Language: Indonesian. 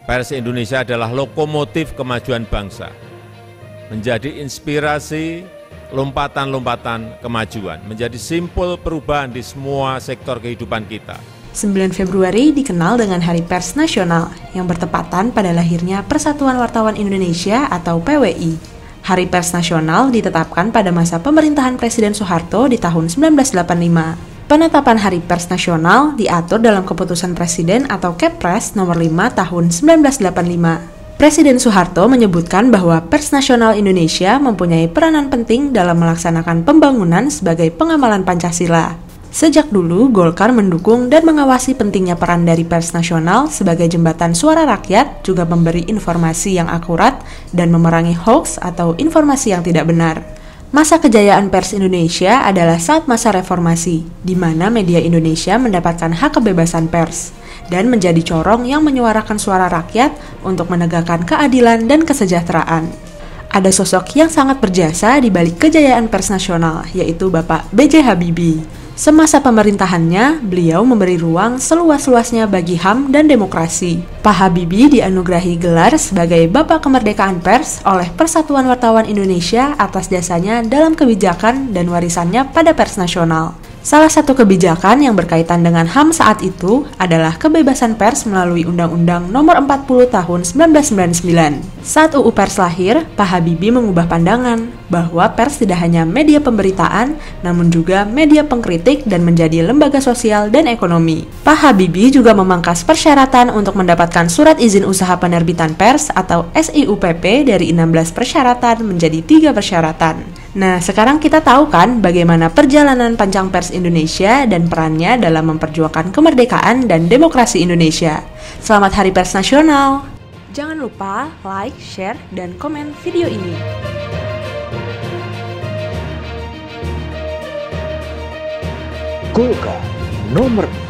Pers Indonesia adalah lokomotif kemajuan bangsa, menjadi inspirasi lompatan-lompatan kemajuan, menjadi simpul perubahan di semua sektor kehidupan kita. 9 Februari dikenal dengan Hari Pers Nasional yang bertepatan pada lahirnya Persatuan Wartawan Indonesia atau PWI. Hari Pers Nasional ditetapkan pada masa pemerintahan Presiden Soeharto di tahun 1985. Penetapan Hari Pers Nasional diatur dalam Keputusan Presiden atau Kepres nomor 5 tahun 1985. Presiden Soeharto menyebutkan bahwa Pers Nasional Indonesia mempunyai peranan penting dalam melaksanakan pembangunan sebagai pengamalan Pancasila. Sejak dulu, Golkar mendukung dan mengawasi pentingnya peran dari pers nasional sebagai jembatan suara rakyat, juga memberi informasi yang akurat dan memerangi hoax atau informasi yang tidak benar. Masa kejayaan pers Indonesia adalah saat masa reformasi, di mana media Indonesia mendapatkan hak kebebasan pers dan menjadi corong yang menyuarakan suara rakyat untuk menegakkan keadilan dan kesejahteraan. Ada sosok yang sangat berjasa di balik kejayaan pers nasional, yaitu Bapak B.J. Habibie. Semasa pemerintahannya, beliau memberi ruang seluas-luasnya bagi HAM dan demokrasi. Pak Habibie dianugerahi gelar sebagai Bapak Kemerdekaan Pers oleh Persatuan Wartawan Indonesia atas jasanya dalam kebijakan dan warisannya pada pers nasional. Salah satu kebijakan yang berkaitan dengan HAM saat itu adalah kebebasan pers melalui Undang-Undang Nomor 40 Tahun 1999. Saat UU Pers lahir, Pak Habibie mengubah pandangan bahwa pers tidak hanya media pemberitaan, namun juga media pengkritik dan menjadi lembaga sosial dan ekonomi. Pak Habibie juga memangkas persyaratan untuk mendapatkan surat izin usaha penerbitan pers atau SIUPP dari 16 persyaratan menjadi 3 persyaratan. Nah, sekarang kita tahu kan bagaimana perjalanan panjang pers Indonesia dan perannya dalam memperjuangkan kemerdekaan dan demokrasi Indonesia. Selamat Hari Pers Nasional! Jangan lupa like, share, dan komen video ini. Golkar nomor